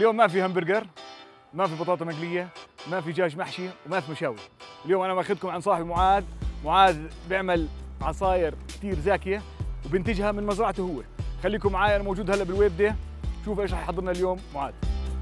اليوم ما في همبرجر، ما في بطاطا مقليه، ما في دجاج محشي، وما في مشاوي. اليوم انا ماخذكم عن صاحبي معاذ. معاذ بيعمل عصاير كثير زاكيه وبنتجها من مزرعته هو. خليكم معي، انا موجود هلا بالويبده. شوف ايش رح يحضر لنا اليوم معاذ.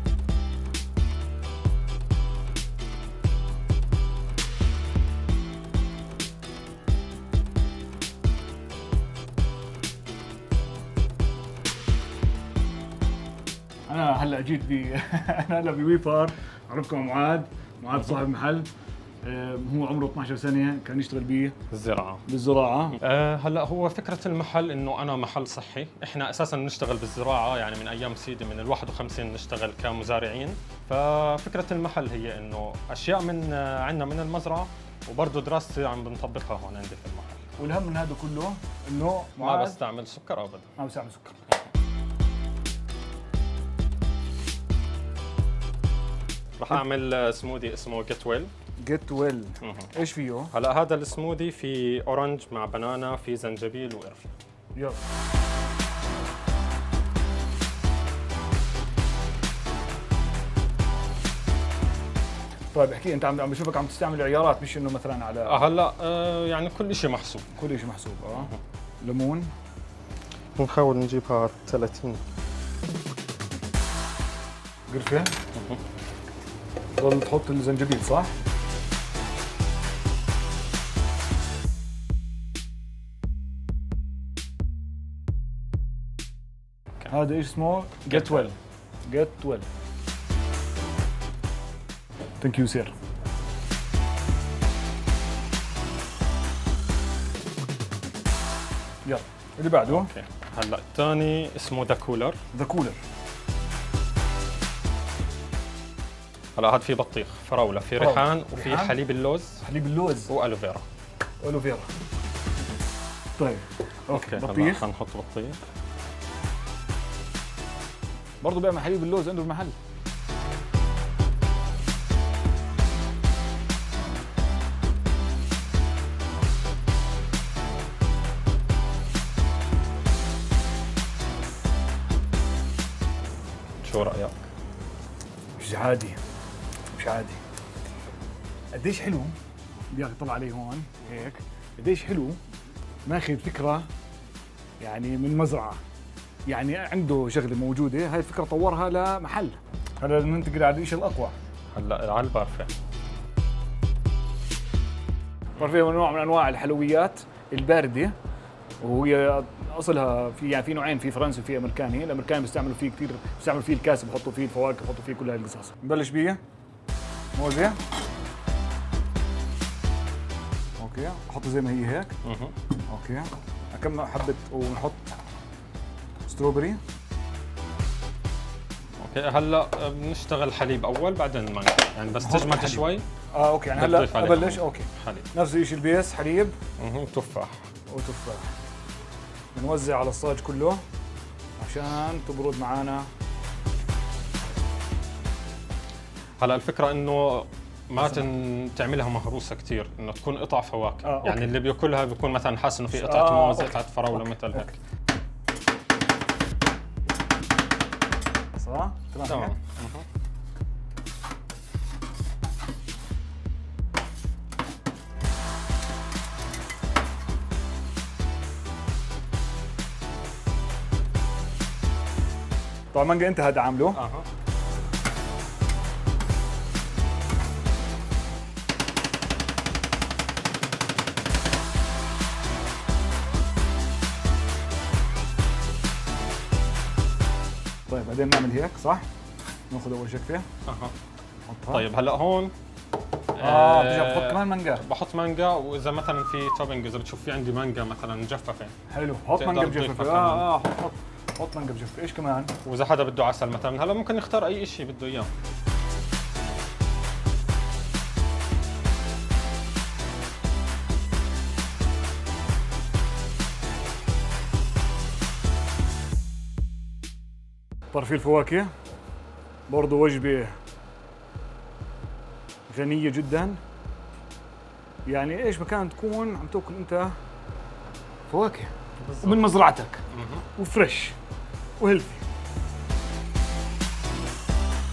انا هلا جيت انا هلا بويفار. اعرفكم معاذ. معاذ صاحب محل. هو عمره 12 سنه، كان يشتغل بالزراعه. هلا هو فكره المحل انه انا محل صحي. احنا اساسا نشتغل بالزراعه، يعني من ايام سيدي من ال51 نشتغل كمزارعين. ففكره المحل هي انه اشياء من عندنا من المزرعه، وبرضه دراستي عم بنطبقها هون عندي في المحل. والهم من هذا كله انه ما بستعمل سكر ابدا. ما بستعمل سكر. رح اعمل سموذي اسمه جيت ويل. جيت ويل. ايش فيه؟ هلا هذا السموذي في اورنج مع بنانا، في زنجبيل وقرفه. يلا. طيب احكي انت، عم بشوفك عم تستعمل عيارات، مش انه مثلا على هلا يعني كل شيء محسوب. كل شيء محسوب. ليمون بنحاول نجيبها 30. قرفه. ضل تحط الزنجبيل صح؟ هذا ايش اسمه؟ جيت ويل. جيت ويل. ثانك يو سير. يلا اللي بعده. اوكي هلا الثاني اسمه ذا كولر. ذا كولر. هلا هذا في بطيخ فراوله، في ريحان، وفي حليب اللوز. حليب اللوز والوفيرا. والوفيرا. طيب اوكي بطيخ. هنحط بطيخ. برضه بيعمل حليب اللوز عنده المحل. شو رايك؟ مش عادي، مش عادي. قديش حلو. بدي اطلع عليه هون هيك. قديش حلو ماخذ فكره يعني من مزرعه، يعني عنده شغله موجوده، هاي الفكره طورها لمحل. هلا ننتقل على الشيء الاقوى. هلا على البارفيه. البارفيه هو نوع من انواع الحلويات البارده، وهي اصلها في نوعين، في فرنسي وفي امريكاني. الامريكاني بيستعملوا فيه كثير، بيستعملوا فيه الكاسه، بحطوا فيه الفواكه، بحطوا فيه كل هاي القصص. نبلش بيه موزه. اوكي احطها زي ما هي هيك. اوكي كم حبه، ونحط ستروبري. اوكي هلا بنشتغل حليب اول بعدين مانجا، يعني بس تجمد شوي. اوكي يعني هلا ابلش. اوكي حليب نفس الشيء البيس، حليب تفاح. وتفاح. بنوزع على الصاج كله عشان تبرد معانا. هلا الفكره انه ما تعملها مهروسه كثير، انه تكون قطع فواكه. يعني اللي بياكلها بيكون مثلا حاسس انه في قطعه موز، قطعه فراوله، مثل هيك. صح؟ تمام. طبعا مانجا انت هذا عامله. طيب بعدين نعمل هيك صح؟ ناخذ اول شكفه. نحطها. طيب هلا هون بحط كمان مانجا. بحط مانجا، واذا مثلا في توبنج، اذا بتشوف في عندي مانجا مثلا مجففه. حلو، حط مانجا مجففه. حط مانجا مجففه. ايش كمان؟ واذا حدا بده عسل مثلا، هلا ممكن يختار اي شيء بده اياه. طرفي الفواكه برضه وجبه غنيه جدا. يعني ايش مكان تكون عم تاكل انت فواكه ومن مزرعتك وفريش وهيلثي.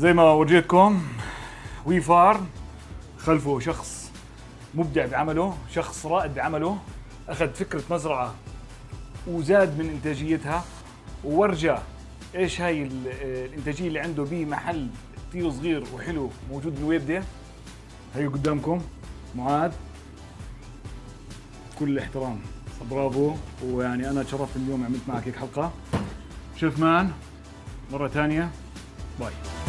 زي ما ورجيتكم ويفار خلفه شخص مبدع بعمله، شخص رائد بعمله، اخذ فكره مزرعه وزاد من انتاجيتها وورجى ايش هاي الانتاجيه اللي عنده بمحل كثير صغير وحلو موجود بالويبده. هي قدامكم معاذ، كل الاحترام، برافو. ويعني انا تشرفت اليوم عملت معك هيك حلقه. شيف مان مره ثانيه، باي.